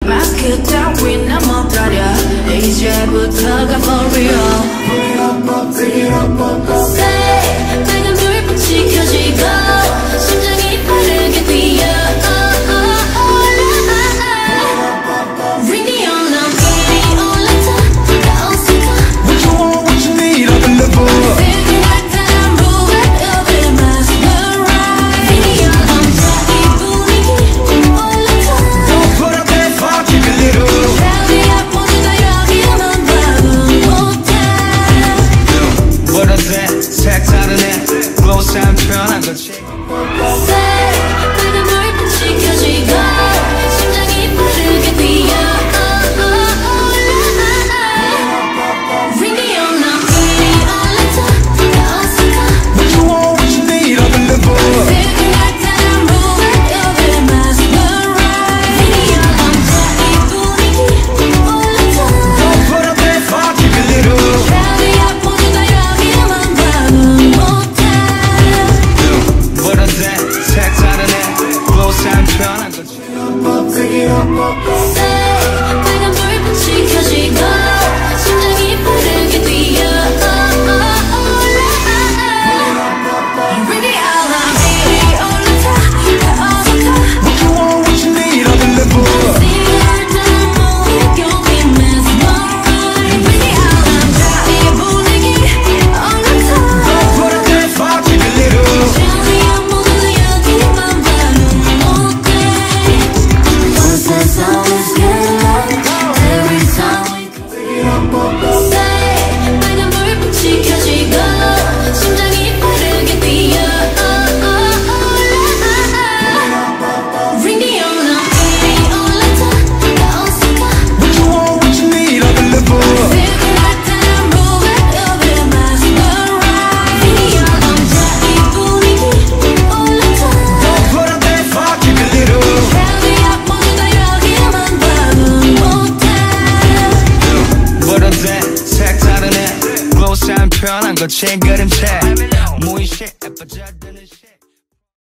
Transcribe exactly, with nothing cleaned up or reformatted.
마스크 따위나 못 가려 이제부터가 for real. Say 빨간 불빛이 켜지고 심장이 빠르게 뛰어. Ring the alarm, baby, 올라타 다 어색하. What you want, what you need, I'm in love. Feel like that I'm moving over mesmerized. Ring the alarm, 이 분위기 올라타. Don't put up that fuck, keep it little. 자리야 보내다 여기만 봐도 못해. What is that? 색다른 애, glow 편한 거지. Say 빨간 불빛이 켜지고 심장이 빠르게 뛰어. Ring the alarm, baby, 올라타 다 어색하. What you want, what you need, I'm in love. Feel like that I'm moving over mesmerized. Ring the alarm, 이 분위기 올라타. Don't put up that fuck, keep it little. 자리야 보내다 여기만 봐도 못해. What is that? 색다른 애, glow 편한 거지. Say 빨간 불빛이 켜지고 심장이 빠르게 뛰어. Ring the alarm, baby, 올라타 다 어색하. What you want, what you need, I'm in love. Feel like that I'm moving over mesmerized. Ring the alarm, 이 분위기 올라타. Don't put up that fuck, keep it little. 자리야 모두 여기만 봐도 못해. Once that sound is getting loud, every time we say 빨간 불빛이 켜지고 심장이 빠르게 뛰어. Ring the alarm, baby, 올라타 다 어색하. What you want, what you need, I'm in love. Feel like that I'm moving over mesmerized. Ring the alarm, 이 분위기 올라타. Don't put up that fuck, keep it little. 자리야 모두 여기만 봐도 못해. What is that? 색다른 애, glow 편한 거친 그림체 무의식 예뻐져드는 시